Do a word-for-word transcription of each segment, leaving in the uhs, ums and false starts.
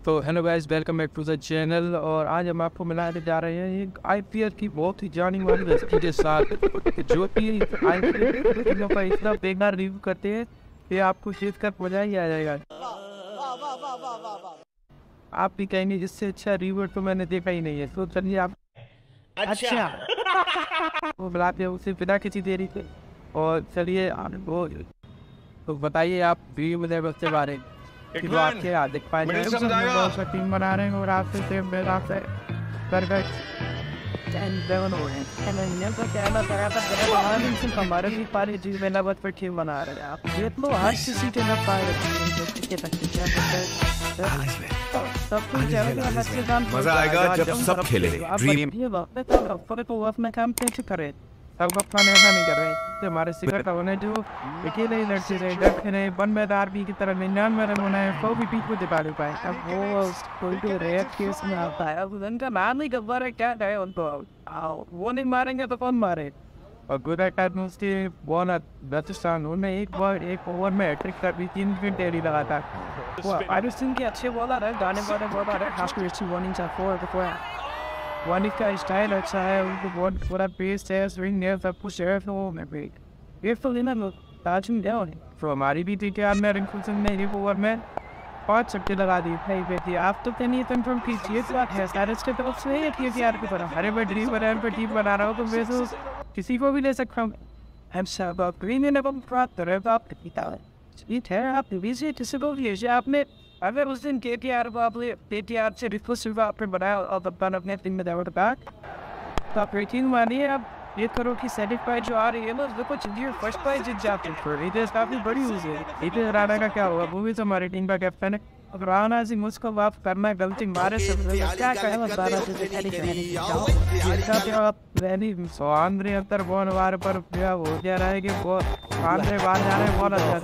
तो hello guys, welcome back to the channel. और आज हम आपको मिलाने जा रहे हैं एक आईपीएल की बहुत ही जानी मानी हस्ती के साथ, जो कि आईपीएल का इतना बेकार रिव्यू करते हैं कि आपको देख कर मजा ही आ जाएगा। आप भी कहेंगे इससे अच्छा रिव्यू तो मैंने देखा ही नहीं है। तो चलिए आप अच्छा वो बुलाते हैं उसे बिना किसी देरी से। और चलिए वो तो बताइए आप वीडियो में के बारे में कि वो आपके हार्दिक पांड्या टीम बना रहे हैं और आपसे सेम बेल आपसे कर गए हमारे भी पारी चीज में नवत पर टीम बना रहे हैं। आप ये तो हर किसी के न पाए सब कुछ मजा आएगा जब सब खेलेंगे। में काम कैसे करें सब अपना ऐसा नहीं कर रहे तो हमारे शिखर का होने जो अकेले ही लड़ते रहे डरते रहे वन में आर्मी की तरह निन्यानवे रन बनाए सौ भी पीठ को दिखा दे पाए। अब वो कोई तो रेयर केस में आता है। अब उनका नाम नहीं कर रहा क्या है उनको वो नहीं मारेंगे तो कौन मारे। और गुजरात टाइटंस के बॉल राजस्थान उन्होंने एक बॉल एक ओवर में हैट्रिक कर दी, तीन विकेट डेरी लगा था। वो आयुष सिंह के अच्छे बॉलर है, गाने वाले बॉलर है, खासकर अच्छी बॉलिंग था। फोर फोर वानी का स्टाइल अच्छा है, उनको बहुत बड़ा पेस है, स्विंग है, सब कुछ है। तो मैं भी ये तो लेना ताज में जाओ तो हमारी भी थी क्या में रिंकू सिंह ने एक ओवर में पाँच छक्के लगा दी भाई बेटी। आप तो कहनी कंफर्म कीजिए इस बात है सारे इसके तरफ से है कि यार की तरफ हरे मैं ड्रीम बना पर टीम बना रहा हूँ तो मैं तो किसी को भी ले सकता हूँ। हम सब आप ग्रीन ने बात कर रहे हो आप ठीक है आप विजय किसी को भी आपने अगर उस दिन के टी आर को आपने के टी आर से रिक्वेस्ट आपने बनाया और अपन अपने टीम में दावत बैक तो आप रेटिंग मानिए। आप ये करो कि सेटिस्फाइड जो आ रही है ना उसको चलिए फर्स्ट प्राइज जीत जाते हैं। इधर काफ़ी बड़ी यूज है। इधर राणा का क्या होगा, वो भी तो हमारी टीम का कैप्टन है। अब राणा सिंह उसको वापस करना है गलती मारे सब क्या कहें बस बारह से सौंद्री अंतर बॉल वार पर क्या हो जा रहा है कि वो आंद्रे बाहर जा रहे हैं बहुत अच्छा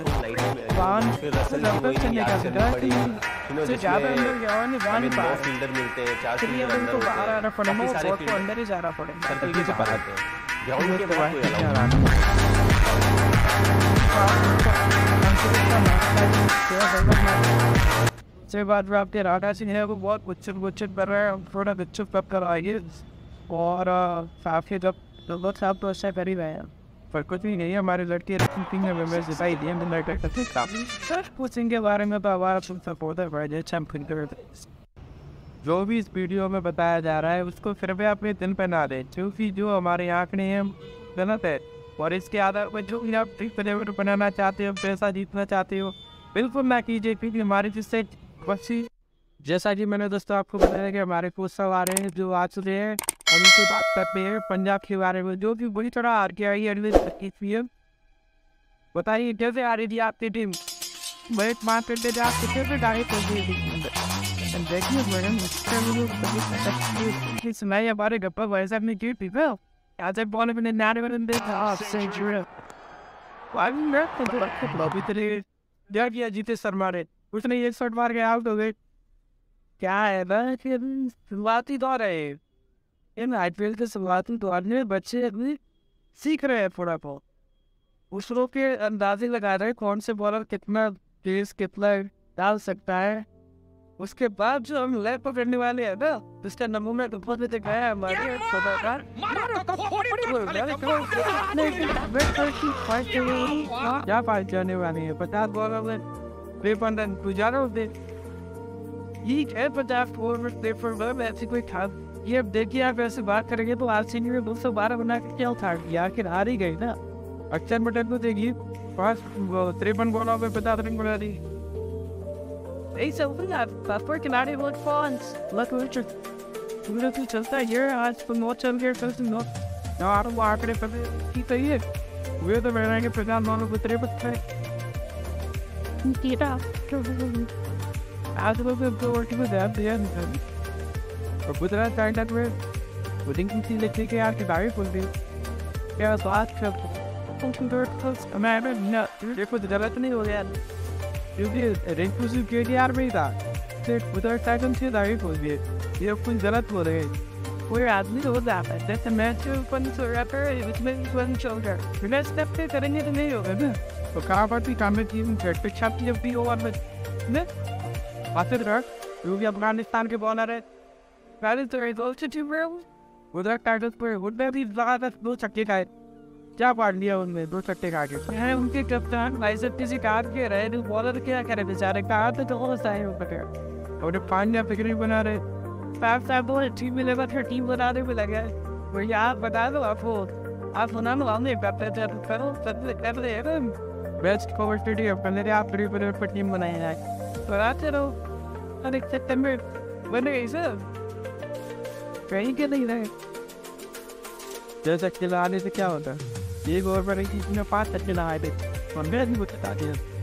ज़्यादा अंदर गया और नहीं बाहर फील्डर मिलते हैं चार फील्डर को बाहर आना पड़ेगा बहुत को अंदर ही जाना पड़ेगा तरीके से पढ़ाते हैं ग्राउंड के बाहर से बाद में आपके राणा सिंह है वो बहुत गुच्छत गुच्छत कर रहे हैं, थोड़ा गुच्छत कब कर आइए और काफ़ी जब लोग साहब तो अच्छा कर ही रहे हैं पर कुछ भी नहीं है। हमारे लड़के सिंह ने मैं जिताई दिए लड़के काफ़ी सर सिंह के बारे में तो हमारा तुम सपोर्ट है चैम्पियन जो भी इस वीडियो में बताया जा रहा है उसको फिर भी अपने दिल पे ना दें क्योंकि जो हमारे आंकड़े हैं गलत है। और इसके आधार पर जो भी आप प्लेयर बनाना चाहते हो पैसा जीतना चाहते हो बिल्कुल ना कीजिए क्योंकि हमारे जिससे बच्ची जैसा कि मैंने दोस्तों आपको बताया कि हमारे कोच सब आ रहे हैं जो आ चुके हैं हम उनसे बात करते हैं पंजाब के बारे में जो कि बुरी तरह हार के आई है। बताइए कैसे आ रही थी आपकी टीम बहुत मार करते थे आप कितने डाले देखिए मैडम सुनाई हमारे गप्पा वैसा अपनी की थी ना आज एक बॉल में नारे में देखा किया जीते शर्मा ने उसने एक शॉट मार के आउट हो गए। क्या है ना कि शुरुआती दौर है इन आईपीएल के शुरुआती दौर में बच्चे अभी सीख रहे हैं थोड़ा बहुत दूसरों के अंदाजे लगा रहे हैं कौन से बॉलर कितना तेज कितना डाल सकता है। उसके बाद जो हम लेग पर करने वाले हैं ना उसका नमूना तो बहुत देख गया है हमारे क्या फाइट जाने वाली है पचास बॉलर में बेपंडन गुजारा होते ये है पचास ओवर में ऐसी कोई खास ये अब देखिए आप ऐसे बात करेंगे तो आज सीनियर में दो सौ बारह बना के क्या उठा गया आखिर हार ही गई ना। अक्षर पटेल को देखिए पाँच तिरपन बॉलों में पचास रन बना दी किनारे चलता है ये आज चल गया आंकड़े सही है वे तो बनाएंगे प्रधान मानो को तिरपन आज और गुजरात टाइटंस में वोटिंग की लिखने के यार किताबें खोल दी क्या बात कर मैं देखो जरूरत नहीं हो गया क्योंकि रिंकू सिंह के टी आर में ही था गुजरात टाइटंस की किताबें खोल दिए ये कुछ गलत हो रहे हैं कोई आदमी हो जाता है जैसे मैच ओपन हो जाता है इसमें चल रहा है बिना स्टेप पे करेंगे तो नहीं होगा ना। तो कहाँ पर भी काम में टीम पे छापती जब भी ओवर में आते रख जो भी अफगानिस्तान के बॉलर है पहले तो रिजल्ट अच्छी हुए उधर टाइटल पर उनमें भी ज़्यादा दो छक्के खाए क्या पार लिया उनमें दो छक्के खा के है उनके कप्तान भाई सब किसी कार के रहे तो बॉलर क्या करे बेचारे कार तो तो हो सही हो पकड़ और पांड्या फिक्री बना रहे साहब साहब वो टीम में लेकर टीम बनाने में लगे वो आप बता दो आपको आप सुना लो हमने करते थे करो सबसे कर रहे हैं बेस्ट कवर स्टेडियम पहले आप फ्री पर टीम बनाए हैं तो आते रहो अरे सितंबर बने इसे कहीं के नहीं रहे जैसा खिलाने से क्या होता है एक ओवर पर एक में पाँच छक्के लगाए थे और मैं भी बता दिया